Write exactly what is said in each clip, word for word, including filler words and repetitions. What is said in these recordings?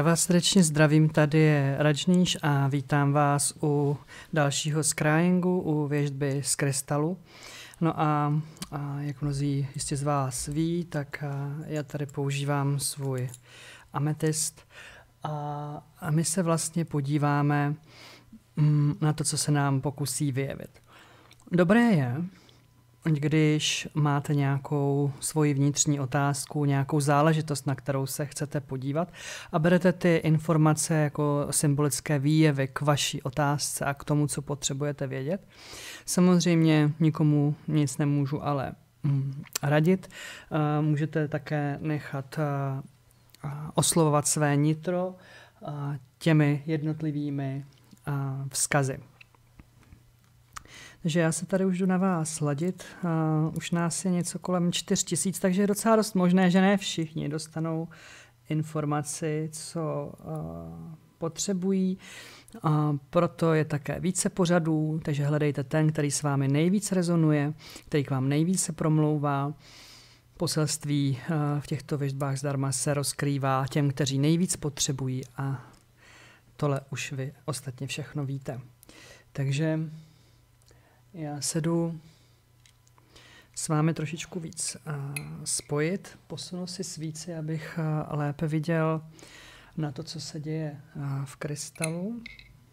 Já vás srdečně zdravím, tady je Rajníš a vítám vás u dalšího scryingu, u věštby z krystalu. No a, a jak mnozí jistě z vás ví, tak já tady používám svůj ametyst a, a my se vlastně podíváme mm, na to, co se nám pokusí vyjevit. Dobré je, když máte nějakou svoji vnitřní otázku, nějakou záležitost, na kterou se chcete podívat a berete ty informace jako symbolické výjevy k vaší otázce a k tomu, co potřebujete vědět. Samozřejmě nikomu nic nemůžu ale mm, radit. Uh, můžete také nechat uh, oslovovat své nitro uh, těmi jednotlivými uh, vzkazy. Takže já se tady už jdu na vás ladit. Uh, už nás je něco kolem čtyři tisíc, takže je docela dost možné, že ne všichni dostanou informaci, co uh, potřebují. Uh, proto je také více pořadů, takže hledejte ten, který s vámi nejvíc rezonuje, který k vám nejvíce promlouvá. Poselství uh, v těchto věštbách zdarma se rozkrývá těm, kteří nejvíc potřebují a tohle už vy ostatně všechno víte. Takže já se jdu s vámi trošičku víc uh, spojit, posunu si svíci, abych uh, lépe viděl na to, co se děje uh, v krystalu.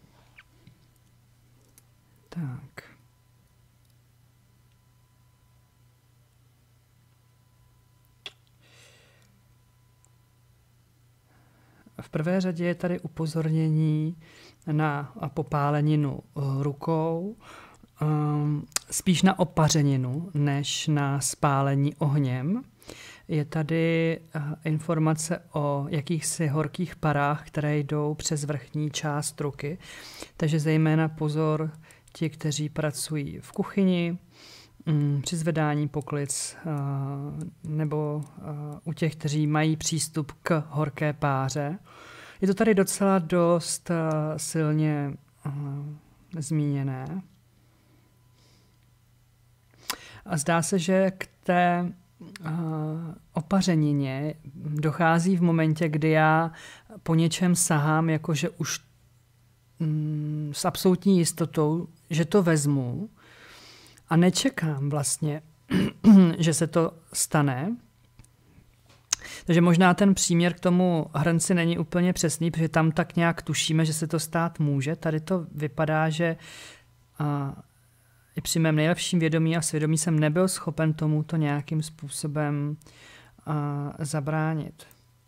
Tak. V prvé řadě je tady upozornění na popáleninu rukou, Um, spíš na opařeninu, než na spálení ohněm. Je tady uh, informace o jakýchsi horkých parách, které jdou přes vrchní část ruky. Takže zejména pozor ti, kteří pracují v kuchyni, um, při zvedání poklic, uh, nebo uh, u těch, kteří mají přístup k horké páře. Je to tady docela dost uh, silně uh, zmíněné. A zdá se, že k té uh, opařenině dochází v momentě, kdy já po něčem sahám, jakože už mm, s absolutní jistotou, že to vezmu a nečekám vlastně, že se to stane. Takže možná ten příměr k tomu hrnci není úplně přesný, protože tam tak nějak tušíme, že se to stát může. Tady to vypadá, že uh, i při mém nejlepším vědomí a svědomí jsem nebyl schopen tomuto nějakým způsobem uh, zabránit.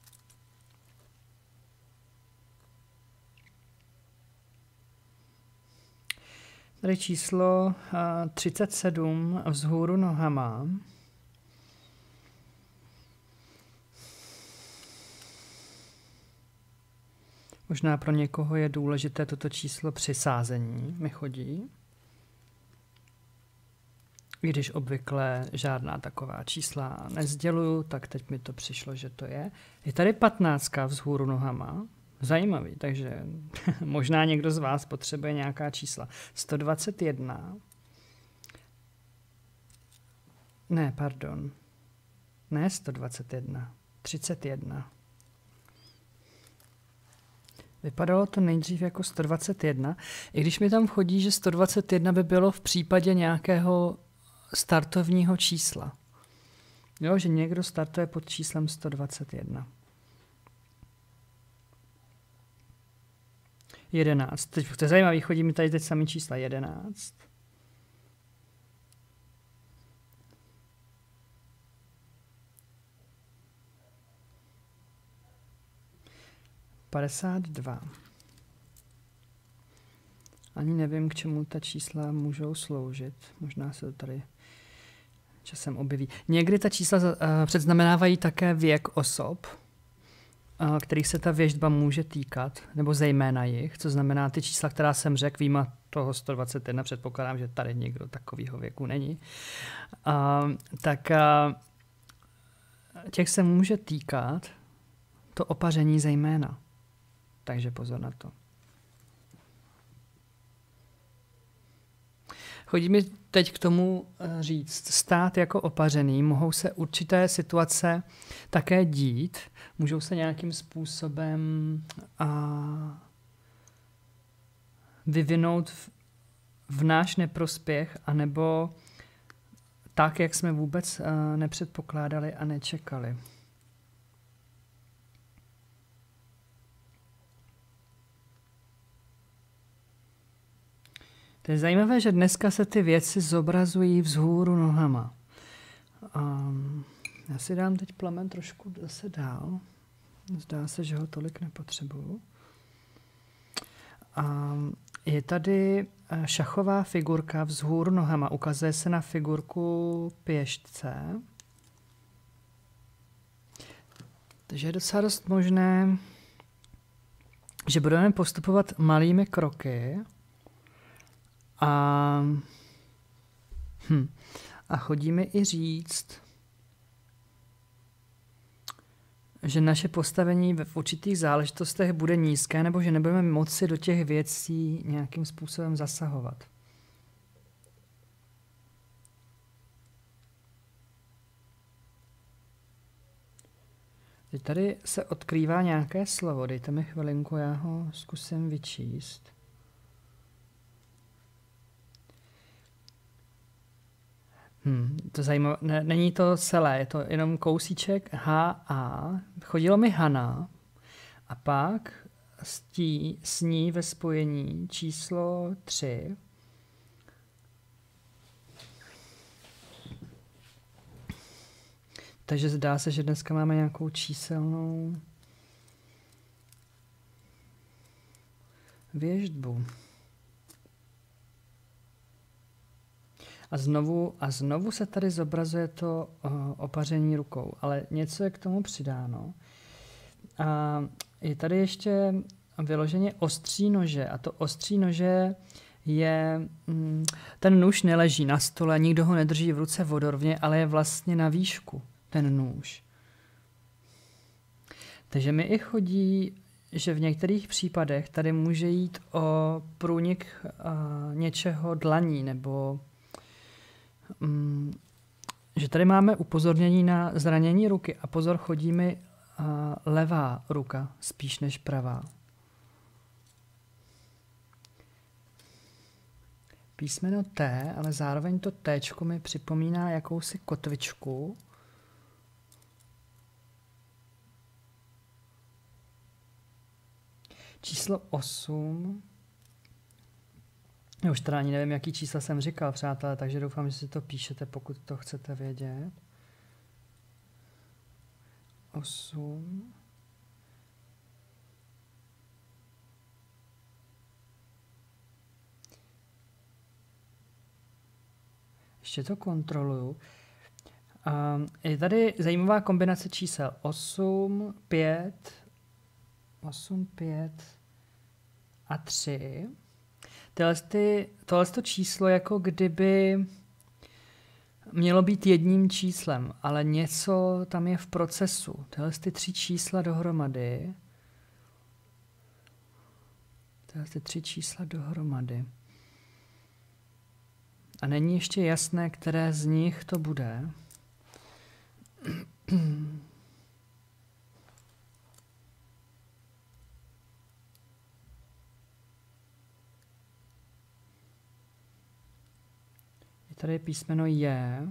Tady číslo uh, třicet sedm vzhůru nohama. Možná pro někoho je důležité toto číslo při sázení, mi chodí. I když obvykle žádná taková čísla nezděluju, tak teď mi to přišlo, že to je. Je tady patnáctka vzhůru nohama. Zajímavý, takže možná někdo z vás potřebuje nějaká čísla. sto dvacet jedna. Ne, pardon. Ne sto dvacet jedna. třicet jedna. Vypadalo to nejdřív jako sto dvacet jedna, i když mi tam chodí, že sto dvacet jedna by bylo v případě nějakého startovního čísla. Jo, že někdo startuje pod číslem sto dvacet jedna. jedenáct. Teď, to je zajímavý, chodí mi tady teď samý čísla. jedenáct. padesát dva. Ani nevím, k čemu ta čísla můžou sloužit. Možná se to tady časem objeví. Někdy ta čísla uh, předznamenávají také věk osob, uh, kterých se ta věštba může týkat, nebo zejména jich, co znamená ty čísla, která jsem řekl, výjima toho sto dvacet jedna, předpokládám, že tady někdo takového věku není, uh, tak uh, těch se může týkat to opaření zejména. Takže pozor na to. Chodí mi teď k tomu říct, stát jako opařený, mohou se určité situace také dít, můžou se nějakým způsobem a, vyvinout v, v náš neprospěch, anebo tak, jak jsme vůbec a, nepředpokládali a nečekali. To je zajímavé, že dneska se ty věci zobrazují vzhůru nohama. Um, já si dám teď plamen trošku zase dál. Zdá se, že ho tolik nepotřebuju. Um, je tady šachová figurka vzhůru nohama. Ukazuje se na figurku pěšce. Takže je docela dost možné, že budeme postupovat malými kroky. A, hm, a chodí mi i říct, že naše postavení v určitých záležitostech bude nízké, nebo že nebudeme moci do těch věcí nějakým způsobem zasahovat. Teď tady se odkrývá nějaké slovo, dejte mi chvilinku, já ho zkusím vyčíst. Hmm, to zajímavé. Ne, není to celé, je to jenom kousíček H A. Chodilo mi Hana a pak s, tí, s ní ve spojení číslo tři. Takže zdá se, že dneska máme nějakou číselnou věštbu. A znovu, a znovu se tady zobrazuje to uh, opaření rukou, ale něco je k tomu přidáno. A je tady ještě vyloženě ostří nože a to ostří nože je, mm, ten nůž neleží na stole, nikdo ho nedrží v ruce vodorovně, ale je vlastně na výšku ten nůž. Takže mi i chodí, že v některých případech tady může jít o průnik uh, něčeho dlaní nebo že tady máme upozornění na zranění ruky a pozor, chodí mi uh, levá ruka spíš než pravá. Písmeno T, ale zároveň to Tčko mi připomíná jakousi kotvičku. Číslo osm. Já už teda ani nevím, jaký čísla jsem říkal, přátelé, takže doufám, že si to píšete, pokud to chcete vědět. osm. Ještě to kontroluju. Um, je tady zajímavá kombinace čísel. osm, pět, osm, pět a tři. Tohle číslo jako kdyby mělo být jedním číslem, ale něco tam je v procesu. Tyhle ty tři čísla dohromady. Tyhle ty tři čísla dohromady. A není ještě jasné, které z nich to bude. Tady je písmeno J.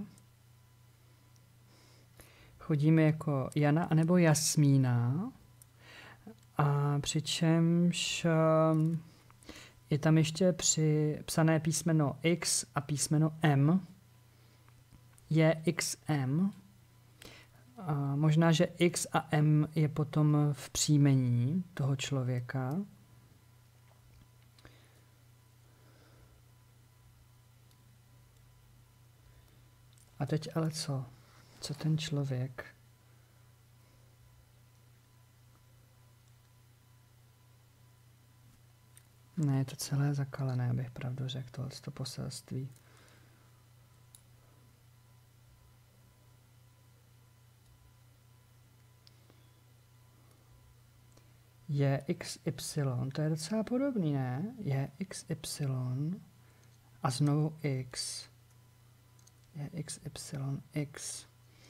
Chodíme jako Jana anebo Jasmína. A přičemž je tam ještě připsané písmeno X a písmeno M. Je X M. A možná, že X a M je potom v příjmení toho člověka. A teď ale co? Co ten člověk? Ne, je to celé zakalené, abych pravdu řekl, tohle poselství. Je X Y, to je docela podobný, ne? Je X Y a znovu x. Je x, y, x.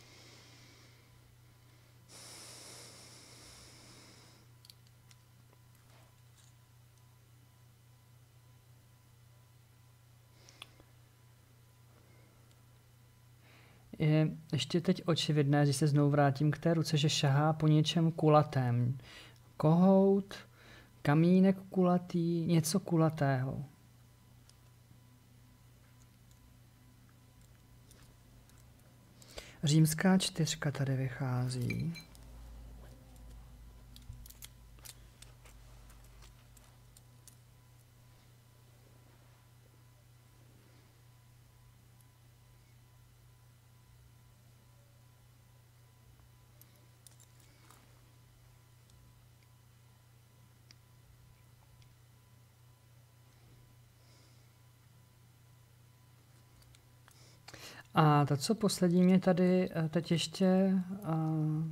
Je ještě teď očividné, když se znovu vrátím k té ruce, že šahá po něčem kulatém. Kohout, kamínek kulatý, něco kulatého. Římská čtyřka tady vychází. A to, co poslední mě tady teď ještě uh,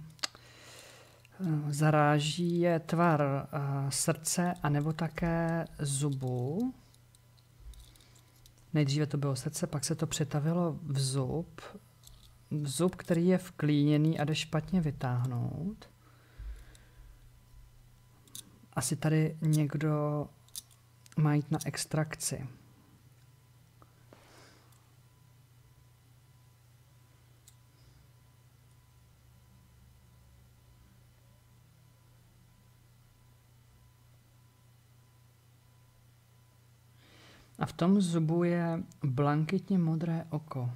zaráží, je tvar uh, srdce anebo také zubu. Nejdříve to bylo srdce, pak se to přetavilo v zub. V zub, který je vklíněný a jde špatně vytáhnout. Asi tady někdo má jít na extrakci. A v tom zubu je blankitně modré oko.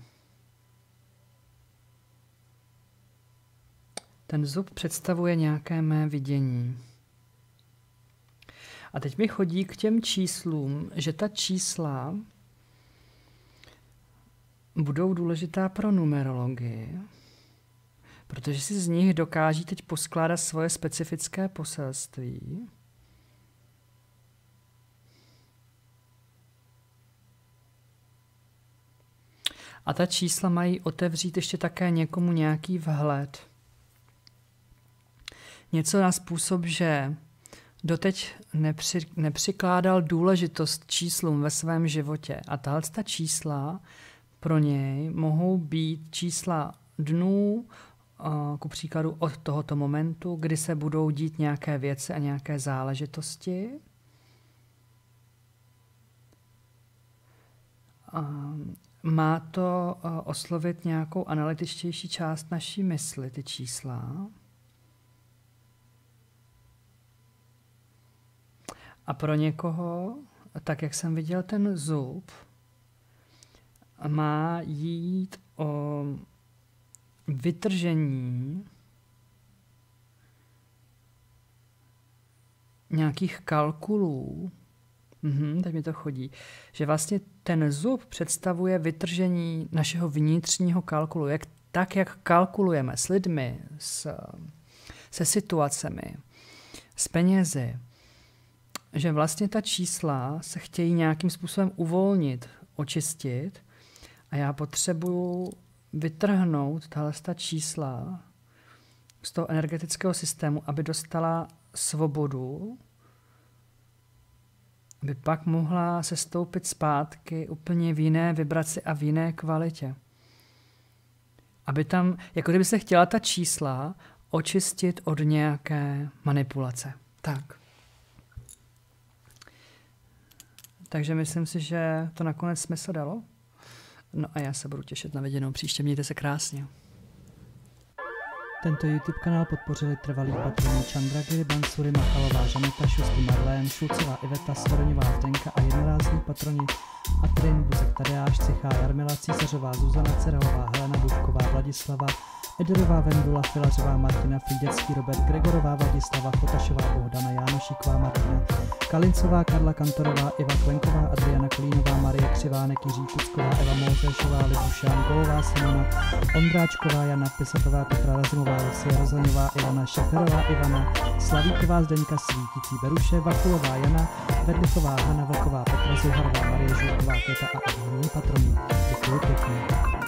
Ten zub představuje nějaké mé vidění. A teď mi chodí k těm číslům, že ta čísla budou důležitá pro numerologii, protože si z nich dokáží teď poskládat svoje specifické poselství. A ta čísla mají otevřít ještě také někomu nějaký vhled. Něco na způsob, že doteď nepři, nepřikládal důležitost číslům ve svém životě. A tahle ta čísla pro něj mohou být čísla dnů, ku příkladu od tohoto momentu, kdy se budou dít nějaké věci a nějaké záležitosti. A má to oslovit nějakou analytičtější část naší mysli, ty čísla. A pro někoho, tak jak jsem viděl ten zub, má jít o vytržení nějakých kalkulů. Mhm, teď mi to chodí. Že vlastně ten zub představuje vytržení našeho vnitřního kalkulu. Jak, tak, jak kalkulujeme s lidmi, s, se situacemi, s penězi. Že vlastně ta čísla se chtějí nějakým způsobem uvolnit, očistit a já potřebuju vytrhnout tahle ta čísla z toho energetického systému, aby dostala svobodu, aby pak mohla se stoupit zpátky úplně v jiné vibraci a v jiné kvalitě. Aby tam, jako kdyby se chtěla ta čísla očistit od nějaké manipulace. Tak. Takže myslím si, že to nakonec smysl dalo. No a já se budu těšit na viděnou příště. Mějte se krásně. Tento YouTube kanál podpořili trvalí patroni Chandragiri, Bansuri, Machalová, Žaneta, Šustý, Marlén, Šulcová, Iveta, Svoroňová, Zdenka a jednorázní patroni Atrin, Buzek, Tadeáš, Cichá, Jarmila, Císařová, Zuzana Ceralová, Helena Dušková, Vladislava, Edilová, Vendula, Filařová, Martina, Friděcký, Robert, Gregorová, Vladislava, Fotašová, Bohdana, Jánošíková, Martina, Kalincová, Karla Kantorová, Iva Klenková, Adriana Klínová, Marie Křivánek, Jiří Kucková, Eva Mouřešová, Libušán, Golová, Simona, Ondráčková, Jana Pisatová, Petra Razimová, Lucie Rozleňová, Ivana Šeferová, Ivana Slavíková, Zdeňka Svítící, Beruše, Vakulová, Jana Vedlichová, Hana Vlková, Petra Zuharová, Marie Žurková, Květa a Adriana patroní. Děkuji pěkně.